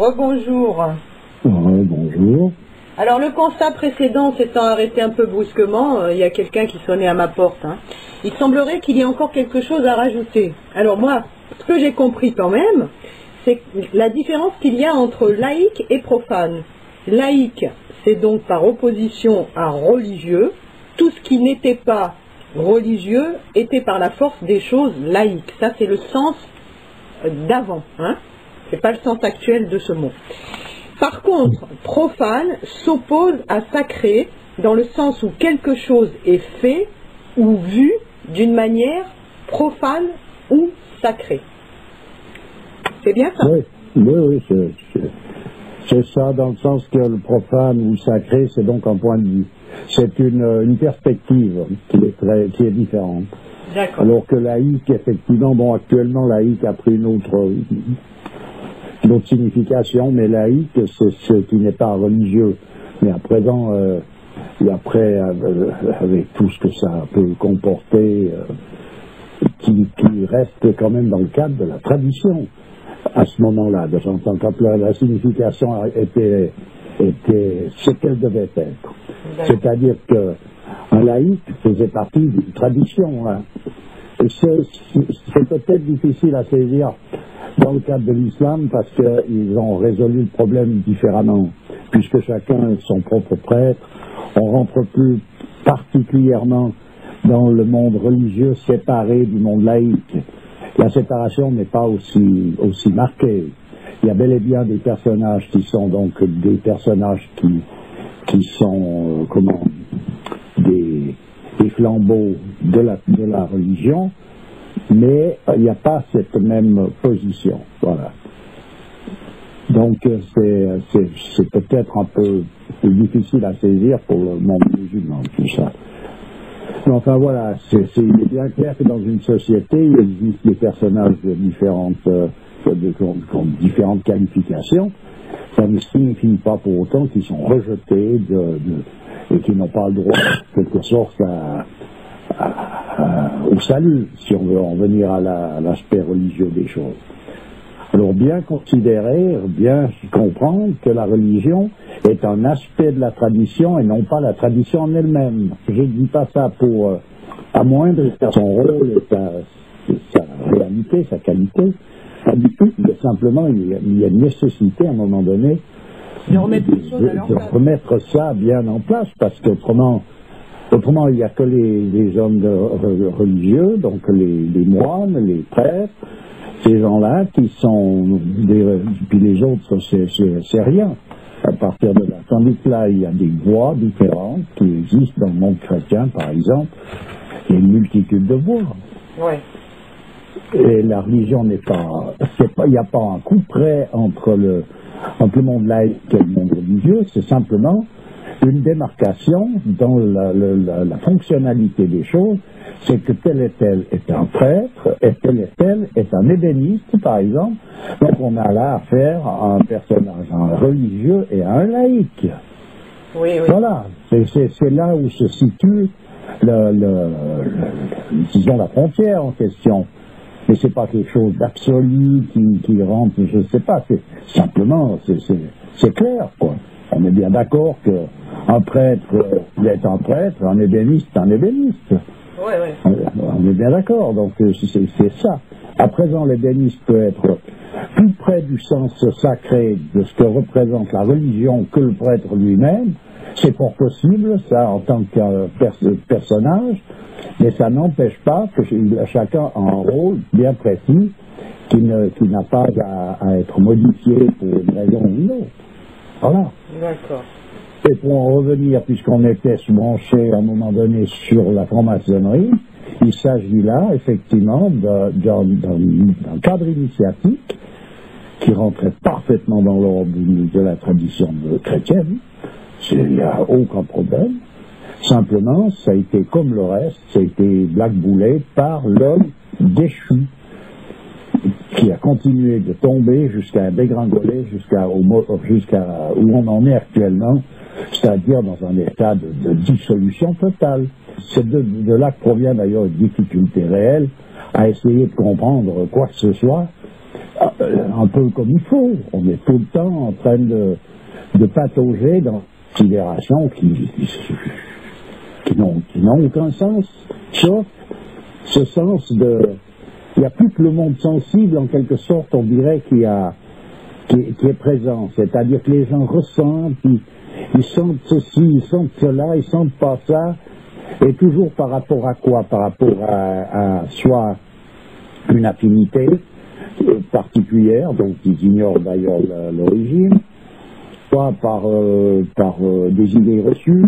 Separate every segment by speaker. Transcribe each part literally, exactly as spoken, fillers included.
Speaker 1: Rebonjour.
Speaker 2: Ouais, bonjour.
Speaker 1: Alors le constat précédent s'étant arrêté un peu brusquement, euh, il y a quelqu'un qui sonnait à ma porte. Hein. Il semblerait qu'il y ait encore quelque chose à rajouter. Alors moi, ce que j'ai compris quand même, c'est la différence qu'il y a entre laïque et profane. Laïque, c'est donc par opposition à religieux. Tout ce qui n'était pas religieux était par la force des choses laïques. Ça, c'est le sens d'avant. Hein. C'est pas le sens actuel de ce mot. Par contre, profane s'oppose à sacré dans le sens où quelque chose est fait ou vu d'une manière profane ou sacrée. C'est bien ça?
Speaker 2: Oui, oui, oui c'est, c'est, c'est ça, dans le sens que le profane ou sacré, c'est donc un point de vue. C'est une, une perspective qui est, très, qui est différente.
Speaker 1: D'accord.
Speaker 2: Alors que laïque, effectivement, bon, actuellement, laïque a pris une autre, une autre signification, mais laïque, c'est ce qui n'est pas religieux. Mais à présent, euh, et après, euh, avec tout ce que ça peut comporter, euh, qui, qui reste quand même dans le cadre de la tradition, à ce moment-là, de son temps, quand la, la signification était, était ce qu'elle devait être. C'est-à-dire qu'un laïc faisait partie d'une tradition. Hein. Et c'est, c'est peut-être difficile à saisir dans le cadre de l'islam parce qu'ils ont résolu le problème différemment. Puisque chacun est son propre prêtre, on rentre plus particulièrement dans le monde religieux séparé du monde laïque. La séparation n'est pas aussi, aussi marquée. Il y a bel et bien des personnages qui sont donc des personnages qui, qui sont, euh, comment, des, des flambeaux de la, de la religion, mais il n'y a pas cette même position. Voilà. Donc c'est, c'est, c'est peut-être un peu difficile à saisir pour le monde musulman, tout ça. Mais enfin voilà, c'est, c'est, il est bien clair que dans une société, il existe des personnages de différentes, euh, de, de, de différentes qualifications. Ça ne signifie pas pour autant qu'ils sont rejetés de, de, et qu'ils n'ont pas le droit, en quelque sorte, à, à, à, au salut, si on veut en venir à, la, à l'aspect religieux des choses. Alors bien considérer, bien comprendre que la religion est un aspect de la tradition et non pas la tradition en elle-même. Je ne dis pas ça pour euh, amoindrir son rôle et sa, sa réalité, sa qualité. Pas du tout, mais simplement il y, a, il y a une nécessité à un moment donné
Speaker 1: de remettre, de,
Speaker 2: de, de remettre ça bien en place, parce qu'autrement, autrement il n'y a que les, les hommes de, religieux, donc les, les moines, les prêtres, ces gens-là qui sont des, puis les autres c'est, c'est, c'est rien à partir de là. Tandis que là il y a des voies différentes qui existent dans le monde chrétien par exemple, il y a une multitude de voies.
Speaker 1: Ouais.
Speaker 2: Et la religion n'est pas, c'est pas, il n'y a pas un coup près entre le, entre le monde laïque et le monde religieux, c'est simplement une démarcation dans la, la, la fonctionnalité des choses. C'est que tel et tel est un prêtre, et tel et tel est un ébéniste, par exemple. Donc on a là affaire à un personnage, à un religieux et à un laïque.
Speaker 1: Oui, oui.
Speaker 2: Voilà, c'est, c'est, c'est là où se situe le, le, le, disons la frontière en question. Mais c'est pas quelque chose d'absolu qui, qui rentre, je ne sais pas, c'est simplement, c'est, c'est, c'est clair, quoi. On est bien d'accord qu'un prêtre euh, est un prêtre, un ébéniste un ébéniste.
Speaker 1: Ouais, ouais.
Speaker 2: On, on est bien d'accord, donc c'est, c'est ça. À présent, l'ébéniste peut être plus près du sens sacré de ce que représente la religion que le prêtre lui-même. C'est fort possible, ça, en tant que pers- personnage, mais ça n'empêche pas que chacun a un rôle bien précis qui, ne, qui n'a pas à, à être modifié pour une raison ou une autre. Voilà.
Speaker 1: D'accord.
Speaker 2: Et pour en revenir, puisqu'on était branché à un moment donné sur la franc-maçonnerie, il s'agit là, effectivement, d'un, d'un, d'un cadre initiatique qui rentrait parfaitement dans l'ordre de la tradition chrétienne. Il n'y a aucun problème. Simplement, ça a été comme le reste, ça a été blackboulé par l'homme déchu, qui a continué de tomber jusqu'à dégringoler, jusqu'à, au, jusqu'à où on en est actuellement, c'est-à-dire dans un état de, de dissolution totale. C'est de, de là que provient d'ailleurs une difficulté réelle à essayer de comprendre quoi que ce soit, un peu comme il faut. On est tout le temps en train de, de patauger dans des considérations qui, qui n'ont qui n'ont aucun sens, sauf ce sens de... Il n'y a plus que le monde sensible, en quelque sorte, on dirait, qui, a, qui, qui est présent. C'est-à-dire que les gens ressentent, ils, ils sentent ceci, ils sentent cela, ils sentent pas ça, et toujours par rapport à quoi? Par rapport à, à soit une affinité particulière, dont ils ignorent d'ailleurs l'origine, soit par, euh, par euh, des idées reçues,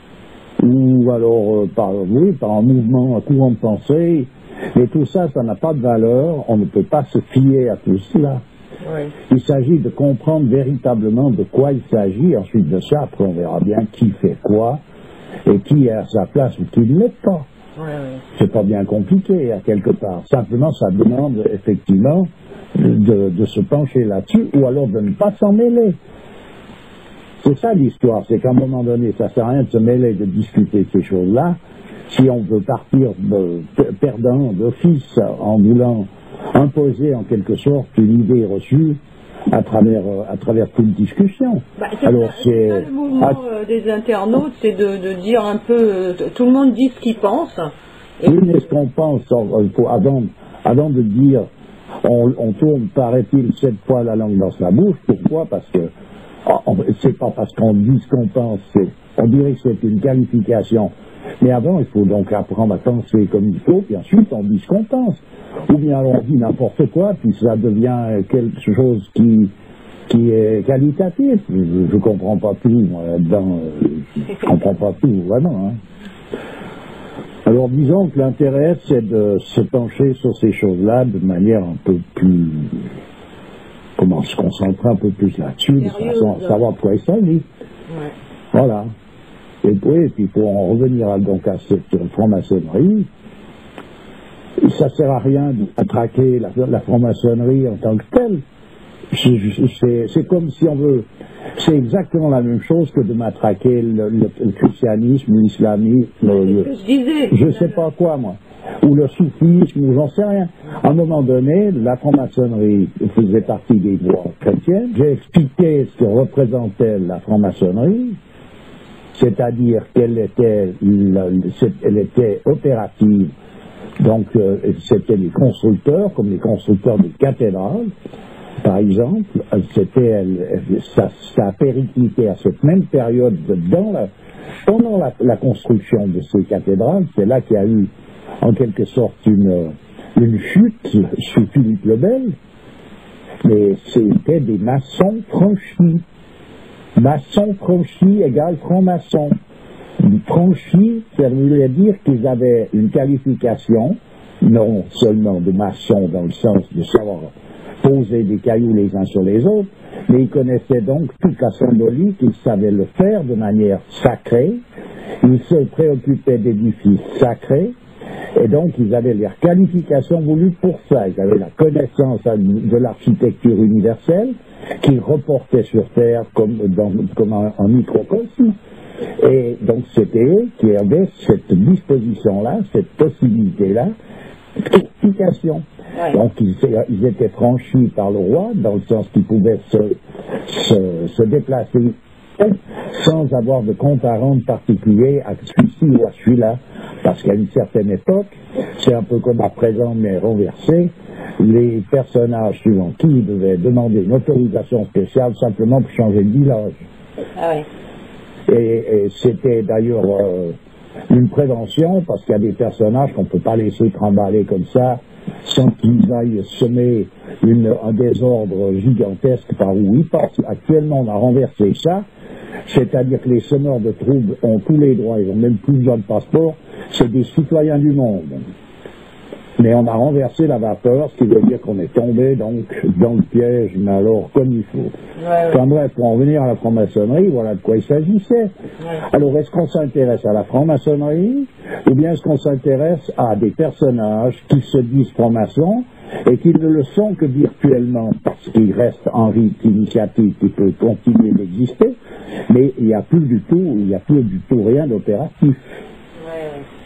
Speaker 2: ou alors euh, par, oui, par un mouvement, un courant de pensée. Et tout ça, ça n'a pas de valeur, on ne peut pas se fier à tout cela.
Speaker 1: Oui.
Speaker 2: Il s'agit de comprendre véritablement de quoi il s'agit, ensuite de ça, après on verra bien qui fait quoi, et qui est à sa place ou qui ne l'est pas.
Speaker 1: Oui, oui.
Speaker 2: C'est pas bien compliqué, à quelque part. Simplement, ça demande, effectivement, de, de se pencher là-dessus, ou alors de ne pas s'en mêler. C'est ça l'histoire, c'est qu'à un moment donné, ça sert à rien de se mêler, de discuter de ces choses-là, si on veut partir de, perdant d'office en voulant imposer en quelque sorte une idée reçue à travers, à travers toute discussion.
Speaker 1: Bah, c'est
Speaker 2: Alors
Speaker 1: ça, c'est ça,
Speaker 2: c'est...
Speaker 1: le mouvement euh, des internautes, c'est de, de dire un peu, euh, tout le monde dit ce qu'il pense. Et...
Speaker 2: Oui, mais ce qu'on pense, il faut, avant, avant de dire, on, on tourne, paraît-il, sept fois la langue dans sa bouche. Pourquoi? Parce que oh, c'est pas parce qu'on dit ce qu'on pense, c'est, on dirait que c'est une qualification. Mais avant, il faut donc apprendre à penser comme il faut, puis ensuite on dit ce qu'on pense. Ou bien on dit n'importe quoi, puis ça devient quelque chose qui, qui est qualitatif. Je ne comprends pas tout moi, là-dedans, je ne comprends pas tout, vraiment. Hein. Alors disons que l'intérêt, c'est de se pencher sur ces choses-là de manière un peu plus... Comment se concentrer un peu plus là-dessus, de façon à savoir de quoi il s'agit.
Speaker 1: Ouais.
Speaker 2: Voilà. Et puis, puis pour en revenir à, donc à cette franc-maçonnerie, ça ne sert à rien de traquer la, la franc-maçonnerie en tant que telle. C'est comme si on veut... C'est exactement la même chose que de matraquer le, le, le christianisme, l'islamisme, le, je ne sais pas quoi, moi, ou le soufisme, ou j'en sais rien. À un moment donné, la franc-maçonnerie faisait partie des lois chrétiennes. J'ai expliqué ce que représentait la franc-maçonnerie, c'est-à-dire qu'elle était, elle était opérative. Donc, euh, c'était les constructeurs, comme les constructeurs des cathédrales, par exemple. C'était, elle, ça, ça a périclité à cette même période, dans la, pendant la, la construction de ces cathédrales. C'est là qu'il y a eu, en quelque sorte, une, une chute sous Philippe le Bel. Mais c'était des maçons franchis. Maçon franchi égale franc-maçon. Franchi, ça voulait dire qu'ils avaient une qualification, non seulement de maçon dans le sens de savoir poser des cailloux les uns sur les autres, mais ils connaissaient donc toute la symbolique, ils savaient le faire de manière sacrée, ils se préoccupaient d'édifices sacrés, et donc ils avaient leur qualification voulue pour ça. Ils avaient la connaissance de l'architecture universelle qu'ils reportaient sur Terre comme, dans, comme un, un microcosme. Et donc c'était eux qui avaient cette disposition-là, cette possibilité-là, d'application. Ouais. Donc ils, ils étaient franchis par le roi, dans le sens qu'ils pouvaient se, se, se déplacer sans avoir de compte à rendre particulier à celui-ci ou à celui-là. Parce qu'à une certaine époque, c'est un peu comme à présent, mais renversé, les personnages suivant qui devaient demander une autorisation spéciale simplement pour changer de village.
Speaker 1: Ah oui.
Speaker 2: Et, et c'était d'ailleurs euh, une prévention, parce qu'il y a des personnages qu'on ne peut pas laisser trimballer comme ça, sans qu'ils aillent semer une, un désordre gigantesque par où ils passent. Actuellement, on a renversé ça, c'est-à-dire que les semeurs de troubles ont tous les droits, ils n'ont même plus besoin de passeport, c'est des citoyens du monde. Mais on a renversé la vapeur, ce qui veut dire qu'on est tombé donc dans le piège, mais alors comme il faut. Ouais, ouais. Enfin bref, pour en venir à la franc-maçonnerie, voilà de quoi il s'agissait. Ouais. Alors est-ce qu'on s'intéresse à la franc-maçonnerie, ou bien est-ce qu'on s'intéresse à des personnages qui se disent francs-maçons et qui ne le sont que virtuellement, parce qu'il reste en rite initiatique qui peut continuer d'exister, mais il n'y a plus du tout, il n'y a plus du tout rien d'opératif.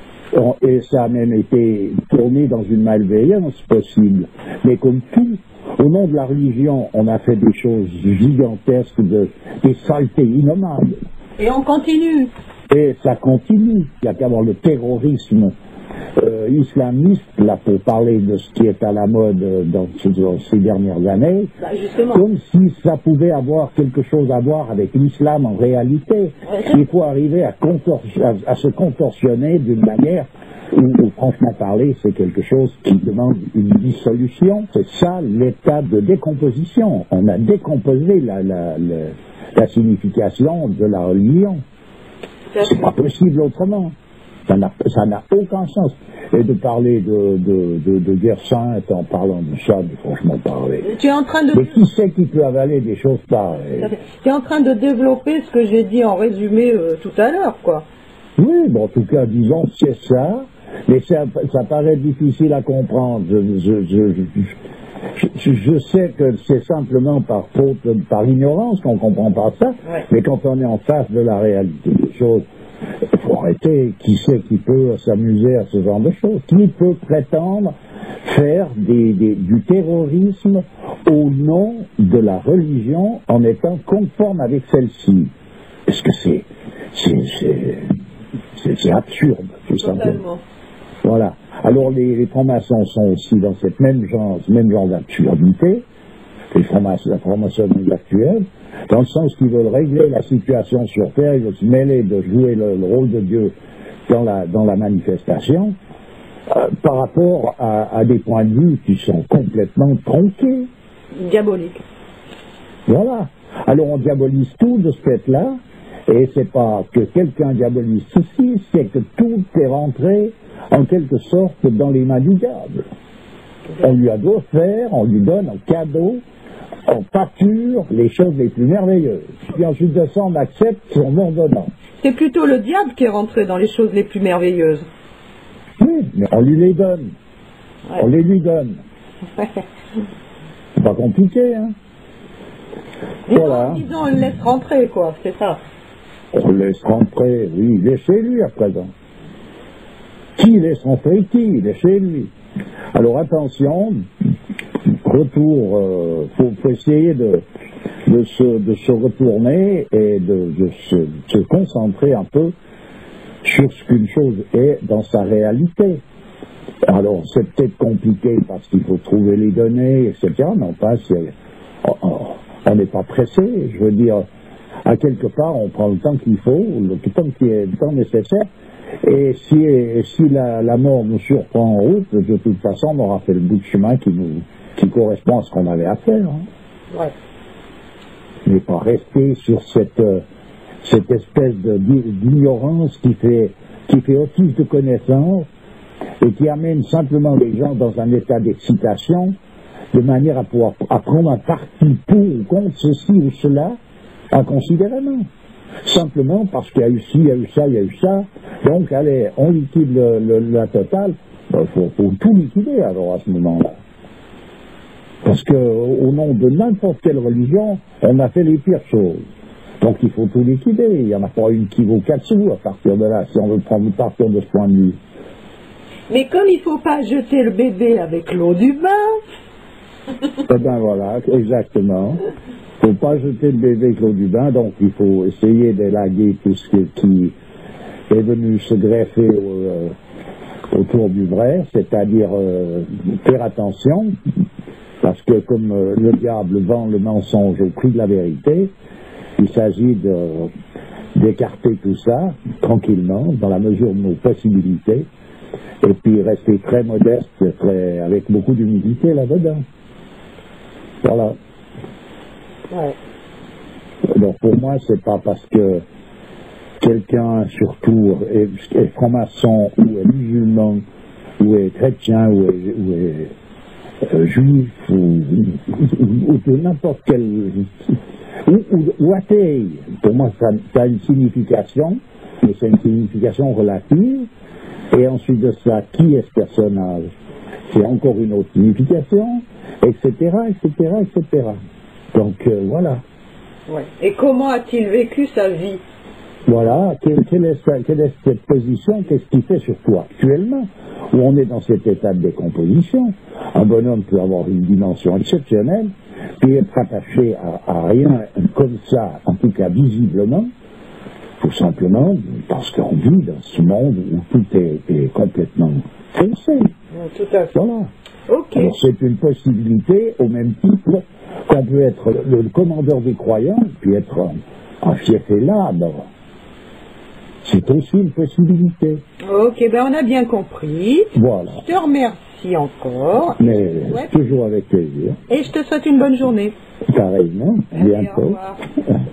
Speaker 2: Et ça a même été tourné dans une malveillance possible. Mais comme tout, au nom de la religion, on a fait des choses gigantesques, de, des saletés innommables.
Speaker 1: Et on continue.
Speaker 2: Et ça continue. Il y a qu'à voir le terrorisme euh, islamiste, là, pour parler de ce qui est à la mode dans, dans ces dernières années,
Speaker 1: bah, justement.
Speaker 2: Comme si ça pouvait avoir quelque chose à voir avec l'islam en réalité.
Speaker 1: Ouais.
Speaker 2: Il faut arriver à, à, à se contorsionner d'une manière où, où, franchement parler, c'est quelque chose qui demande une dissolution. C'est ça l'état de décomposition. On a décomposé la, la, la, la signification de la religion. C'est pas possible autrement. Ça n'a, ça n'a aucun sens. Et de parler de, de, de, de guerre sainte en parlant de ça, de franchement parler.
Speaker 1: Tu es en train de...
Speaker 2: Mais qui sait qui peut avaler des choses pareilles?
Speaker 1: Tu es en train de développer ce que j'ai dit en résumé euh, tout à l'heure, quoi.
Speaker 2: Oui, bon, en tout cas, disons, c'est ça. Mais ça, ça paraît difficile à comprendre. Je, je, je, je, je sais que c'est simplement par faute, par ignorance qu'on ne comprend pas ça.
Speaker 1: Ouais.
Speaker 2: Mais quand on est en face de la réalité des choses, il faut arrêter. Qui c'est qui peut s'amuser à ce genre de choses? Qui peut prétendre faire des, des, du terrorisme au nom de la religion en étant conforme avec celle-ci? Est-ce que c'est... C'est absurde, tout simplement. Voilà. Alors les, les francs-maçons sont aussi dans cette même genre, ce même genre d'absurdité, les francs-maçons, la franc-maçonnerie actuelle, dans le sens qu'ils veulent régler la situation sur Terre, ils veulent se mêler de jouer le, le rôle de Dieu dans la, dans la manifestation, euh, par rapport à, à des points de vue qui sont complètement tronqués.
Speaker 1: Diaboliques.
Speaker 2: Voilà. Alors on diabolise tout de ce fait-là, et c'est pas que quelqu'un diabolise ceci, c'est que tout est rentré en quelque sorte dans les mains du diable. On lui a offert, on lui donne en cadeau, en pâture, les choses les plus merveilleuses. Puis ensuite de ça, on accepte son ordonnance.
Speaker 1: C'est plutôt le diable qui est rentré dans les choses les plus merveilleuses.
Speaker 2: Oui, mais on lui les donne. Ouais. On les lui donne. C'est pas compliqué, hein.
Speaker 1: Disons, voilà. Disons, on le laisse rentrer, quoi, c'est ça.
Speaker 2: On le laisse rentrer, oui, il est chez lui à présent. Qui laisse rentrer qui? Il est chez lui. Alors attention, retour, euh, faut, faut essayer de, de, se, de se retourner et de, de se, se concentrer un peu sur ce qu'une chose est dans sa réalité. Alors c'est peut-être compliqué parce qu'il faut trouver les données, et cetera. Non, pas, c'est, on n'est pas pressé, je veux dire, à quelque part on prend le temps qu'il faut, le temps qui est le temps nécessaire. Et si, si la, la mort nous surprend en route, de toute façon, on aura fait le bout de chemin qui, nous, qui correspond à ce qu'on avait à faire. Hein.
Speaker 1: Ouais.
Speaker 2: Mais pas rester sur cette, cette espèce de, d'ignorance qui fait, qui fait office de connaissance et qui amène simplement les gens dans un état d'excitation de manière à pouvoir à prendre un parti pour ou contre ceci ou cela inconsidérément. Simplement parce qu'il y a eu ci, il y a eu ça, il y a eu ça. Donc, allez, on liquide le, le, la totale. Il ben, faut, faut tout liquider alors à ce moment-là. Parce qu'au nom de n'importe quelle religion, on a fait les pires choses. Donc il faut tout liquider. Il n'y en a pas une qui vaut quatre sous à partir de là, si on veut prendre partir de ce point de vue.
Speaker 1: Mais comme il ne faut pas jeter le bébé avec l'eau du bain.
Speaker 2: Eh bien voilà, exactement. Il ne faut pas jeter le bébé avec l'eau du bain, donc il faut essayer d'élaguer tout ce qui est venu se greffer au, euh, autour du vrai, c'est-à-dire euh, faire attention, parce que comme euh, le diable vend le mensonge au prix de la vérité, il s'agit de, d'écarter tout ça tranquillement, dans la mesure de nos possibilités, et puis rester très modeste, très, avec beaucoup d'humilité là-dedans. Voilà.
Speaker 1: Ouais.
Speaker 2: Donc pour moi, c'est pas parce que quelqu'un, surtout, est, est franc-maçon, ou est musulman, ou est chrétien, ou est, ou est euh, juif, ou, ou, ou de n'importe quel... Ou, ou, ou athée. Pour moi, ça, ça a une signification, mais c'est une signification relative. Et ensuite de ça, qui est ce personnage? C'est encore une autre signification, et cetera, et cetera, et cetera. Donc euh, voilà.
Speaker 1: Ouais. Et comment a-t-il vécu sa vie?
Speaker 2: Voilà, quelle, quelle, est, sa- quelle est cette position, qu'est-ce qui fait sur toi actuellement, où on est dans cet état de décomposition. Un bonhomme peut avoir une dimension exceptionnelle, puis être attaché à, à rien comme ça, en tout cas visiblement, tout simplement parce qu'on vit dans ce monde où tout est, est complètement foncé.
Speaker 1: Tout à fait.
Speaker 2: Voilà.
Speaker 1: Ok.
Speaker 2: Alors c'est une possibilité au même titre qu'on peut être le, le commandeur des croyants, puis être un, un fief et labre. C'est aussi une possibilité.
Speaker 1: Ok, ben on a bien compris.
Speaker 2: Voilà.
Speaker 1: Je te remercie encore.
Speaker 2: Mais
Speaker 1: Ouais.
Speaker 2: toujours avec plaisir.
Speaker 1: Et je te souhaite une bonne journée.
Speaker 2: Pareillement. À
Speaker 1: Allez, au
Speaker 2: bientôt.
Speaker 1: revoir.